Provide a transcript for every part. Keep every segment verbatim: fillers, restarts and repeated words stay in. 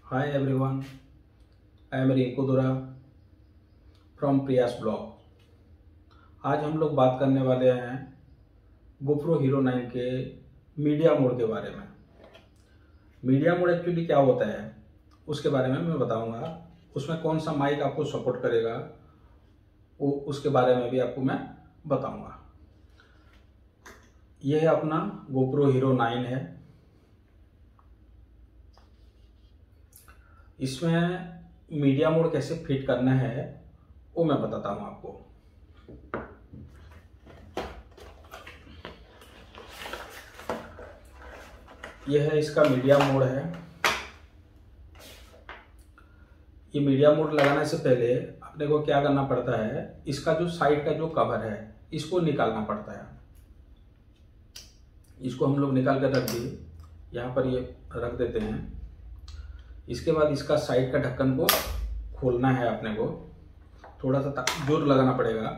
Hi everyone, I am Rinku दुरा from Priya's blog. आज हम लोग बात करने वाले हैं गोप्रो हीरो नाइन के मीडिया मोड के बारे में। मीडिया मोड एक्चुअली क्या होता है उसके बारे में मैं बताऊंगा। उसमें कौन सा माइक आपको सपोर्ट करेगा वो उसके बारे में भी आपको मैं बताऊंगा। यह है अपना गोप्रो हीरो नाइन है। इसमें मीडिया मोड कैसे फिट करना है वो मैं बताता हूं आपको। यह है इसका मीडिया मोड है। ये मीडिया मोड लगाने से पहले अपने को क्या करना पड़ता है, इसका जो साइड का जो कवर है इसको निकालना पड़ता है। इसको हम लोग निकाल कर रख दिए, यहाँ पर ये रख देते हैं। इसके बाद इसका साइड का ढक्कन को खोलना है अपने को, थोड़ा सा जोर लगाना पड़ेगा।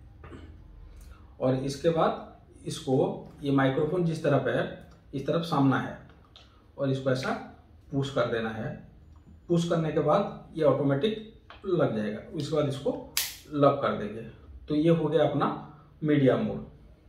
और इसके बाद इसको, ये माइक्रोफोन जिस तरफ है इस तरफ सामना है और इसको ऐसा पुश कर देना है। पुश करने के बाद ये ऑटोमेटिक लग जाएगा। उसके बाद इसको लॉक कर देंगे तो ये हो गया अपना मीडिया मोड।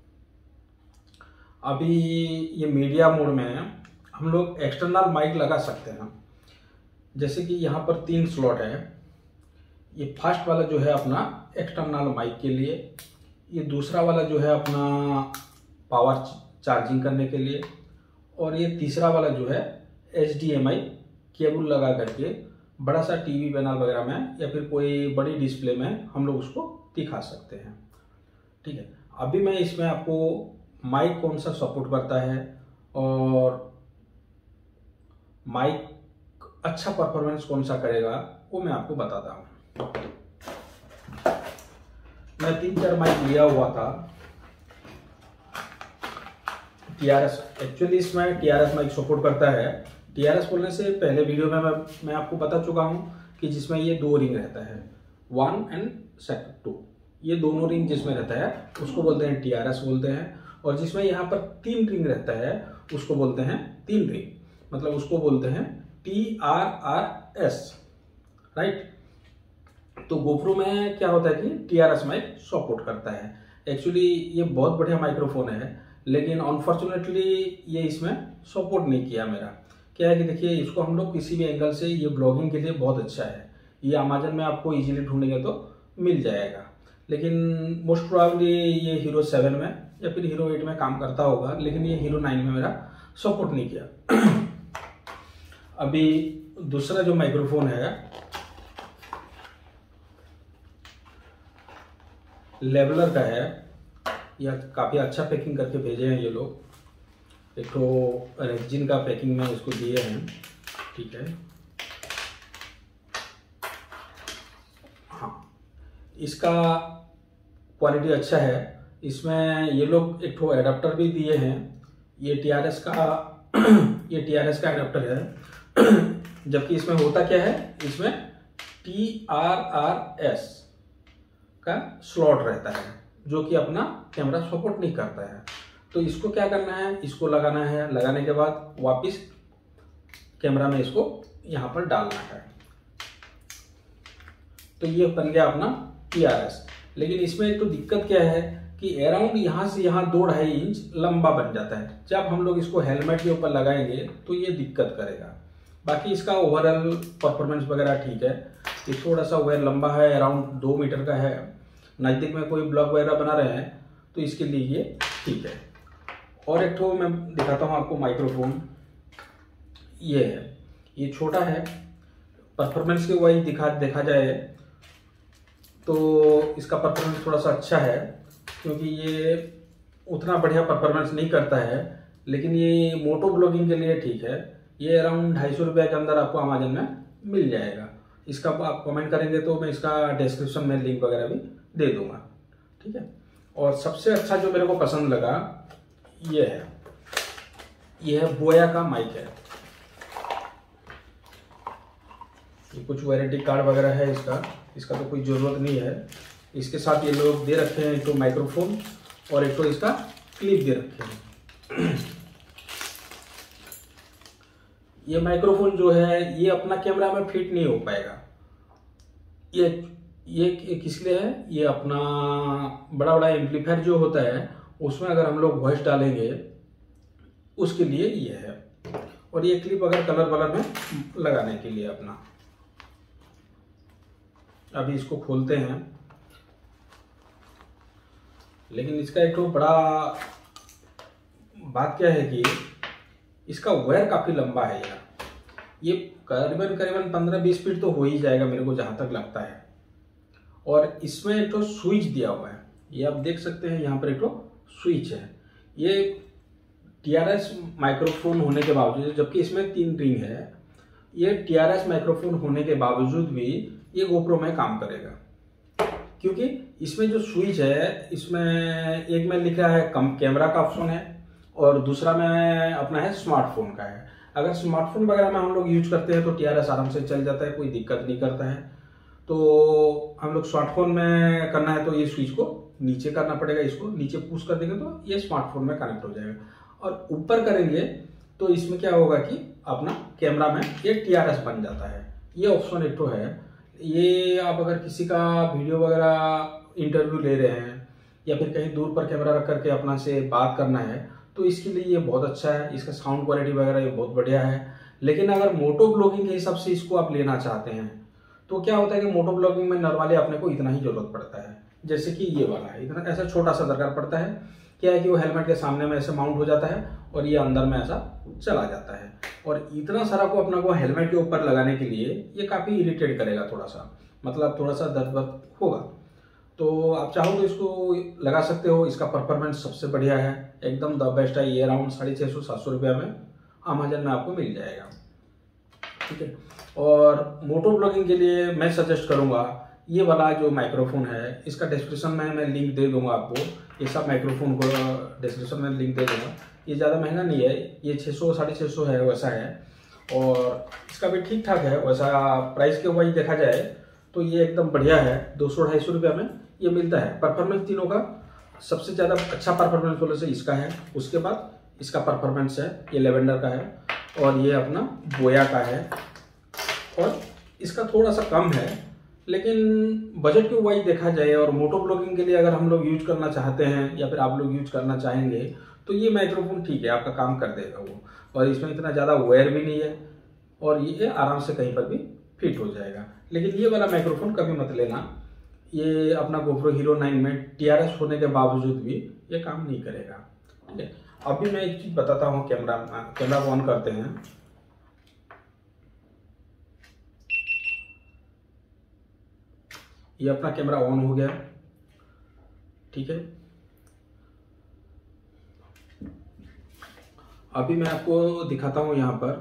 अभी ये मीडिया मोड में हम लोग एक्सटर्नल माइक लगा सकते हैं। जैसे कि यहाँ पर तीन स्लॉट है। ये फर्स्ट वाला जो है अपना एक्सटर्नल माइक के लिए, ये दूसरा वाला जो है अपना पावर चार्जिंग करने के लिए, और ये तीसरा वाला जो है H D M I cable लगा करके बड़ा सा टीवी पैनल वगैरह में या फिर कोई बड़ी डिस्प्ले में हम लोग उसको दिखा सकते हैं। ठीक है, अभी मैं इसमें आपको माइक कौन सा सपोर्ट करता है और माइक अच्छा परफॉर्मेंस कौन सा करेगा वो मैं आपको बताता हूँ। मैं तीन चार माइक लिया हुआ था टी आर एस। एक्चुअली इसमें T R S mic support करता है। टी आर एस बोलने से पहले वीडियो में मैं, मैं आपको बता चुका हूँ कि जिसमें ये दो रिंग रहता है, वन एंड सेट टू। ये दोनों रिंग जिसमें रहता है उसको बोलते हैं टी आर एस बोलते हैं। और जिसमें यहाँ पर तीन रिंग रहता है उसको बोलते हैं तीन रिंग, मतलब उसको बोलते हैं T R R S, right. तो गोप्रो में क्या होता है कि T R S mic support करता है। एक्चुअली ये बहुत बढ़िया माइक्रोफोन है, लेकिन अनफॉर्चुनेटली ये इसमें सपोर्ट नहीं किया मेरा। क्या है कि देखिए, इसको हम लोग किसी भी एंगल से, ये ब्लॉगिंग के लिए बहुत अच्छा है। ये अमेजन में आपको इजीली ढूंढेंगे तो मिल जाएगा, लेकिन मोस्ट प्रोबेबली ये हीरो सेवन में या फिर हीरो एट में काम करता होगा, लेकिन ये हीरो नाइन में मेरा सपोर्ट नहीं किया। अभी दूसरा जो माइक्रोफोन है लेवलर का है। यह काफ़ी अच्छा पैकिंग करके भेजे हैं ये लोग। एक तो रेक्जिन का पैकिंग में इसको दिए हैं, ठीक है। हाँ, इसका क्वालिटी अच्छा है। इसमें ये लोग एक तो एडाप्टर भी दिए हैं। ये टी आर एस का ये टी आर एस का एडाप्टर है। जबकि इसमें होता क्या है, इसमें टी आर आर एस का स्लॉट रहता है जो कि अपना कैमरा सपोर्ट नहीं करता है। तो इसको क्या करना है, इसको लगाना है। लगाने के बाद वापस कैमरा में इसको यहाँ पर डालना है। तो ये बन गया अपना टी आर एस। लेकिन इसमें एक तो दिक्कत क्या है कि अराउंड यहाँ से यहाँ दो ढाई इंच लंबा बन जाता है। जब हम लोग इसको हेलमेट के ऊपर लगाएंगे तो ये दिक्कत करेगा। बाकी इसका ओवरऑल परफॉर्मेंस वगैरह ठीक है। ये थोड़ा सा वेयर लंबा है, अराउंड दो मीटर का है। नज़दीक में कोई ब्लॉग वगैरह बना रहे हैं तो इसके लिए ये ठीक है। और एक तो मैं दिखाता हूँ आपको माइक्रोफोन। ये है, ये छोटा है। परफॉर्मेंस के वाइज दिखा देखा जाए तो इसका परफॉर्मेंस थोड़ा सा अच्छा है, क्योंकि ये उतना बढ़िया परफॉर्मेंस नहीं करता है, लेकिन ये मोटो ब्लॉगिंग के लिए ठीक है। ये अराउंड ढाई सौ रुपये के अंदर आपको अमेजन में मिल जाएगा। इसका आप कमेंट करेंगे तो मैं इसका डिस्क्रिप्शन में लिंक वगैरह भी दे दूंगा, ठीक है। और सबसे अच्छा जो मेरे को पसंद लगा ये है, ये है बोया का माइक है। ये कुछ वारंटी कार्ड वगैरह है इसका, इसका तो कोई ज़रूरत नहीं है। इसके साथ ये लोग दे रखे हैं एक तो माइक्रोफोन और एक तो इसका क्लिप दे रखे हैं। ये माइक्रोफोन जो है ये अपना कैमरा में फिट नहीं हो पाएगा। ये ये किस लिए है, ये अपना बड़ा बड़ा एम्पलीफायर जो होता है उसमें अगर हम लोग वॉइस डालेंगे उसके लिए ये है। और ये क्लिप अगर कलर वलर में लगाने के लिए अपना। अभी इसको खोलते हैं, लेकिन इसका एक तो बड़ा बात क्या है कि इसका वायर काफी लंबा है यार। ये करीबन करीबन पंद्रह बीस फीट तो हो ही जाएगा मेरे को जहां तक लगता है। और इसमें एक तो स्विच दिया हुआ है, ये आप देख सकते हैं यहाँ पर एक तो स्विच है। ये टी आर एस माइक्रोफोन होने के बावजूद, जबकि इसमें तीन रिंग है, ये टी आर एस माइक्रोफोन होने के बावजूद भी ये गोप्रो में काम करेगा, क्योंकि इसमें जो स्विच है इसमें एक में लिखा है कम कैमरा का ऑप्शन है और दूसरा में अपना है स्मार्टफोन का है। अगर स्मार्टफोन वगैरह में हम लोग यूज करते हैं तो टी आर एस आराम से चल जाता है, कोई दिक्कत नहीं करता है। तो हम लोग स्मार्टफोन में करना है तो ये स्विच को नीचे करना पड़ेगा, इसको नीचे पुश कर देंगे तो ये स्मार्टफोन में कनेक्ट हो जाएगा। और ऊपर करेंगे तो इसमें क्या होगा कि अपना कैमरा में ये टी आर एस बन जाता है। ये ऑप्शन एक तो है। ये आप अगर किसी का वीडियो वगैरह इंटरव्यू ले रहे हैं या फिर कहीं दूर पर कैमरा रख करके अपना से बात करना है तो इसके लिए ये बहुत अच्छा है। इसका साउंड क्वालिटी वगैरह ये बहुत बढ़िया है। लेकिन अगर मोटो ब्लॉगिंग के हिसाब से इसको आप लेना चाहते हैं तो क्या होता है कि मोटो ब्लॉगिंग में नॉर्मली अपने को इतना ही जरूरत पड़ता है, जैसे कि ये वाला है, इतना ऐसा छोटा सा दरकार पड़ता है। क्या है कि वो हेलमेट के सामने में ऐसे माउंट हो जाता है और ये अंदर में ऐसा चला जाता है। और इतना सारा को अपना को हेलमेट के ऊपर लगाने के लिए ये काफी इरिटेट करेगा, थोड़ा सा मतलब थोड़ा सा दर्द वर्द होगा। तो आप चाहो तो इसको लगा सकते हो। इसका परफॉर्मेंस सबसे बढ़िया है, एकदम द बेस्ट है। ये अराउंड साढ़े छः सौ सात सौ रुपया में अमेजन में आपको मिल जाएगा, ठीक है। और मोटो ब्लॉगिंग के लिए मैं सजेस्ट करूंगा ये वाला जो माइक्रोफोन है, इसका डिस्क्रिप्शन में मैं लिंक दे दूंगा आपको। ये सब माइक्रोफोन को डिस्क्रिप्शन में लिंक दे दूंगा। ये ज़्यादा महंगा नहीं है, ये छः सौ साढ़े छः सौ है वैसा है। और इसका भी ठीक ठाक है वैसा, प्राइस के वाइज देखा जाए तो ये एकदम बढ़िया है। दो सौ ढाई सौ रुपया में ये मिलता है। परफॉर्मेंस तीनों का सबसे ज़्यादा अच्छा परफॉर्मेंस बोले से इसका है, उसके बाद इसका परफॉर्मेंस है ये लेवेंडर का है, और ये अपना बोया का है, और इसका थोड़ा सा कम है। लेकिन बजट के वाइज देखा जाए और मोटो ब्लॉगिंग के लिए अगर हम लोग यूज करना चाहते हैं या फिर आप लोग यूज करना चाहेंगे तो ये माइक्रोफोन ठीक है, आपका काम कर देगा वो। और इसमें इतना ज़्यादा वायर भी नहीं है और ये आराम से कहीं पर भी फिट हो जाएगा। लेकिन ये वाला माइक्रोफोन कभी मत लेना, ये अपना गोप्रो हीरो नाइन में टी आर एस होने के बावजूद भी ये काम नहीं करेगा, ठीक है। अभी मैं एक चीज़ बताता हूँ, कैमरा कैमरा को ऑन करते हैं। ये अपना कैमरा ऑन हो गया, ठीक है। अभी मैं आपको दिखाता हूं, यहां पर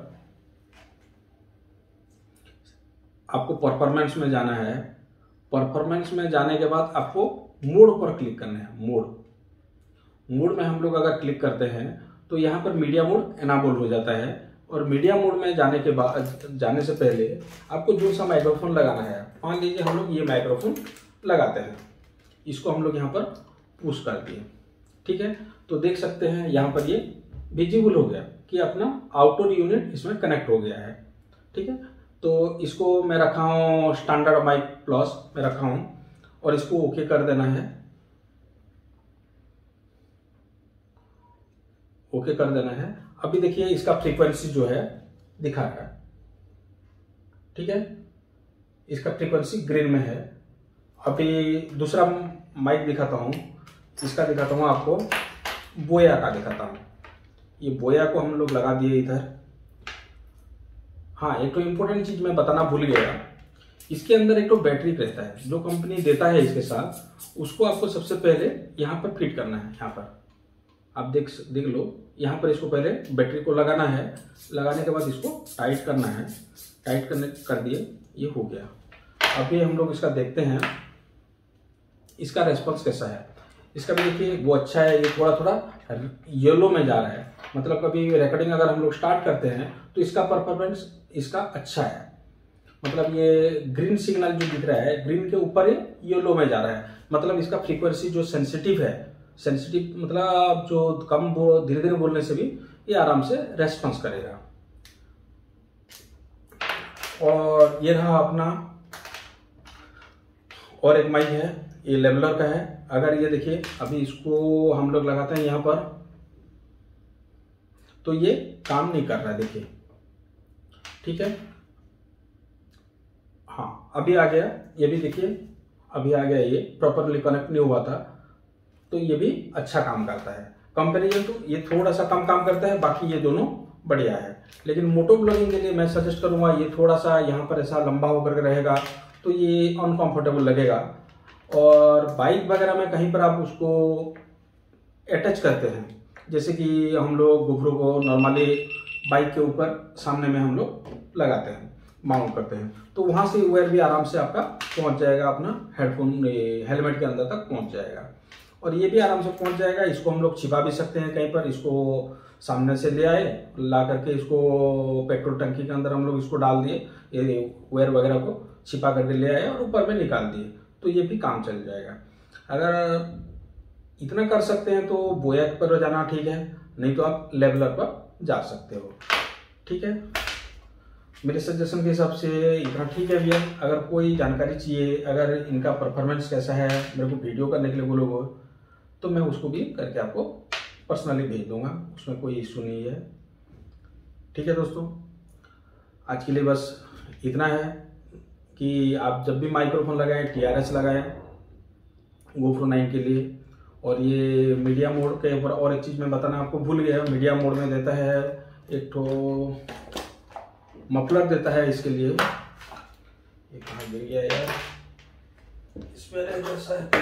आपको परफॉर्मेंस में जाना है। परफॉर्मेंस में जाने के बाद आपको मोड पर क्लिक करना है। मोड मोड में हम लोग अगर क्लिक करते हैं तो यहाँ पर मीडिया मोड एनाबल हो जाता है। और मीडिया मोड में जाने के बाद जाने से पहले आपको जो सा माइक्रोफोन लगाना है, मान लीजिए हम लोग ये माइक्रोफोन लगाते हैं, इसको हम लोग यहाँ पर पुश कर दिए, ठीक है। तो देख सकते हैं यहाँ पर ये विजिबल हो गया कि अपना आउटडोर यूनिट इसमें कनेक्ट हो गया है, ठीक है। तो इसको मैं रखा हूँ स्टैंडर्ड माइक प्लस में रखा हूँ और इसको ओके कर देना है। ओके कर देना है। अभी देखिए इसका फ्रीक्वेंसी जो है दिखा रहा है, ठीक है। इसका फ्रीक्वेंसी ग्रीन में है। अभी दूसरा माइक दिखाता हूँ, इसका दिखाता हूँ आपको, बोया का दिखाता हूँ। ये बोया को हम लोग लगा दिए इधर। हाँ, एक तो इम्पोर्टेंट चीज मैं बताना भूल गया, इसके अंदर एक तो बैटरी रहता है जो कंपनी देता है इसके साथ, उसको आपको सबसे पहले यहाँ पर फिट करना है। यहाँ पर आप देख देख लो, यहाँ पर इसको पहले बैटरी को लगाना है। लगाने के बाद इसको टाइट करना है। टाइट करने कर दिए, ये हो गया। अभी हम लोग इसका देखते हैं इसका रेस्पॉन्स कैसा है। इसका भी देखिए वो अच्छा है। ये थोड़ा थोड़ा येलो में जा रहा है, मतलब कभी रिकॉर्डिंग अगर हम लोग स्टार्ट करते हैं तो इसका परफॉर्मेंस इसका अच्छा है। मतलब ये ग्रीन सिग्नल जो दिख रहा है, ग्रीन के ऊपर ये येलो में जा रहा है, मतलब इसका फ्रीक्वेंसी जो सेंसिटिव है, सेंसिटिव मतलब जो कम धीरे धीरे बोलने से भी ये आराम से रेस्पॉन्स करेगा। और ये रहा अपना और एक माइक है, ये लेवलर का है। अगर ये देखिए अभी इसको हम लोग लगाते हैं यहाँ पर तो ये काम नहीं कर रहा है, देखिए, ठीक है। हाँ अभी आ गया, ये भी देखिए अभी आ गया, ये प्रॉपरली कनेक्ट नहीं हुआ था, तो ये भी अच्छा काम करता है। कंपैरिजन तो ये थोड़ा सा कम काम करता है, बाकी ये दोनों बढ़िया है। लेकिन मोटो ब्लॉगिंग के लिए मैं सजेस्ट करूंगा, ये थोड़ा सा यहाँ पर ऐसा लंबा होकर के रहेगा तो ये अनकंफर्टेबल लगेगा। और बाइक वगैरह में कहीं पर आप उसको अटैच करते हैं, जैसे कि हम लोग गोप्रो को नॉर्मली बाइक के ऊपर सामने में हम लोग लगाते हैं, माउंट करते हैं, तो वहाँ से वायर भी आराम से आपका पहुँच जाएगा, अपना हेडफोन हेलमेट के अंदर तक पहुँच जाएगा। और ये भी आराम से पहुँच जाएगा। इसको हम लोग छिपा भी सकते हैं कहीं पर, इसको सामने से ले आए, ला करके इसको पेट्रोल टंकी के अंदर हम लोग इसको डाल दिए, ये वायर वगैरह को छिपा करके ले आए और ऊपर में निकाल दिए, तो ये भी काम चल जाएगा। अगर इतना कर सकते हैं तो बोयक पर जाना ठीक है, नहीं तो आप लेवलर पर जा सकते हो, ठीक है। मेरे सजेशन के हिसाब से इतना ठीक है भैया। अगर कोई जानकारी चाहिए, अगर इनका परफॉर्मेंस कैसा है, मेरे को वीडियो करने के लिए बोलोगे तो मैं उसको भी करके आपको पर्सनली भेज दूंगा, उसमें कोई इशू नहीं है, ठीक है दोस्तों। आज के लिए बस इतना है कि आप जब भी माइक्रोफोन लगाएं, टी आर एस लगाएं गोप्रो नाइन के लिए। और ये मीडिया मोड के ऊपर और एक चीज़ मैं बताना आपको भूल गया, मीडिया मोड में देता है एक तो मफलर देता है इसके लिए। ये कहाँ गिर गया यार, इसमें जैसा है,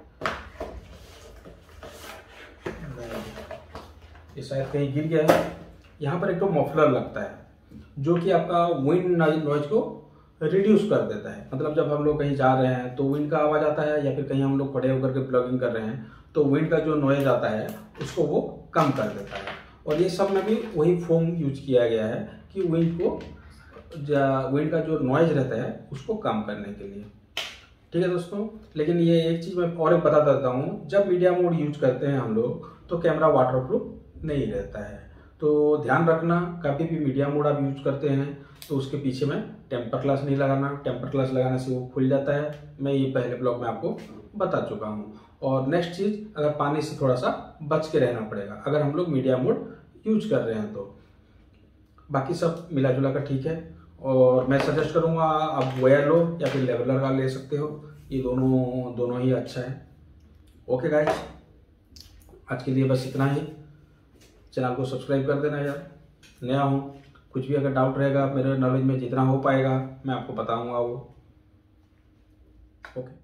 ये शायद कहीं गिर गया है। यहाँ पर एक तो मफलर लगता है जो कि आपका विंड नॉइज को रिड्यूस कर देता है। मतलब जब हम लोग कहीं जा रहे हैं तो विंड का आवाज़ आता है, या फिर कहीं हम लोग खड़े होकर के ब्लॉगिंग कर रहे हैं तो विंड का जो नॉइज आता है उसको वो कम कर देता है। और ये सब में भी वही फोम यूज किया गया है कि विंड को विंड का जो नॉइज रहता है उसको कम करने के लिए, ठीक है दोस्तों। लेकिन ये एक चीज़ मैं और एक बता देता हूँ, जब मीडिया मोड यूज करते हैं हम लोग तो कैमरा वाटरप्रूफ नहीं रहता है, तो ध्यान रखना। कभी भी मीडिया मोड आप यूज करते हैं तो उसके पीछे में टेम्पर ग्लास नहीं लगाना, टेम्पर ग्लास लगाने से वो खुल जाता है। मैं ये पहले ब्लॉग में आपको बता चुका हूँ। और नेक्स्ट चीज़, अगर पानी से थोड़ा सा बच के रहना पड़ेगा अगर हम लोग मीडिया मोड यूज कर रहे हैं तो। बाकी सब मिला जुला कर ठीक है। और मैं सजेस्ट करूँगा आप वायर लो या फिर लेवलर का ले सकते हो, ये दोनों दोनों ही अच्छा है। ओके गाइस, आज के लिए बस इतना ही। चैनल को सब्सक्राइब कर देना यार, नया हूँ। कुछ भी अगर डाउट रहेगा मेरे नॉलेज में जितना हो पाएगा मैं आपको बताऊँगा वो। ओके।